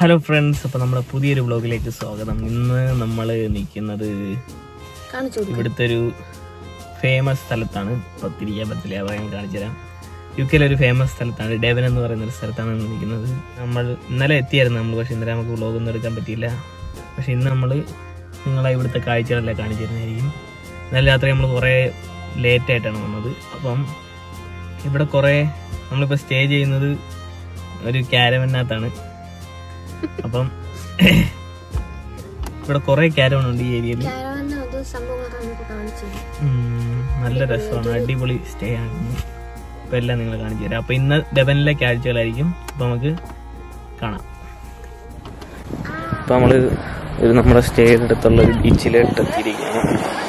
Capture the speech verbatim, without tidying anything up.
Hello friends, അപ്പോൾ നമ്മുടെ പുതിയൊരു വ്ളോഗിലേക്ക് സ്വാഗതം. ഇന്ന് നമ്മൾ നിൽക്കുന്നത് ഇവിടുത്തെ ഒരു ഫേമസ് സ്ഥലത്താണ്. ഇപ്പോൾ തിരിക്കാൻ പറ്റില്ല, പറയാൻ കാണിച്ചു തരാം. യു കെയിലെ ഒരു ഫേമസ് സ്ഥലത്താണ്, ഡെവൻ എന്ന് പറയുന്ന ഒരു സ്ഥലത്താണ് നമ്മൾ നിൽക്കുന്നത്. നമ്മൾ ഇന്നലെ എത്തിയായിരുന്നു നമ്മൾ, പക്ഷേ ഇന്നലെ നമുക്ക് വ്ളോഗൊന്നും എടുക്കാൻ പറ്റിയില്ല. പക്ഷേ ഇന്ന് നമ്മൾ നിങ്ങളെ ഇവിടുത്തെ കാഴ്ചകളെല്ലാം കാണിച്ചു തരുന്നതായിരിക്കും. ഇന്നലെ രാത്രി നമ്മൾ കുറേ ലേറ്റായിട്ടാണ് വന്നത്. അപ്പം ഇവിടെ കുറേ നമ്മളിപ്പോൾ സ്റ്റേ ചെയ്യുന്നത് ഒരു ക്യാരവനകത്താണ്. അപ്പം ഇവിടെ കുറെ ക്യാരവൺ ഉണ്ട് ഈ ഏരിയയിൽ. നല്ല രസമാണ്, അടിപൊളി സ്റ്റേ ആണ്. ഇപ്പൊ എല്ലാം നിങ്ങളെ കാണിച്ചു തരാം. അപ്പൊ ഇന്ന് ഡെവനിലെ കാഴ്ചകളായിരിക്കും. അപ്പൊ നമുക്ക് കാണാം. അപ്പൊ നമ്മള് ഇത് നമ്മുടെ സ്റ്റേ അടുത്തുള്ള ഒരു ബീച്ചിലോട്ട് എത്തിയിരിക്കുകയാണ്.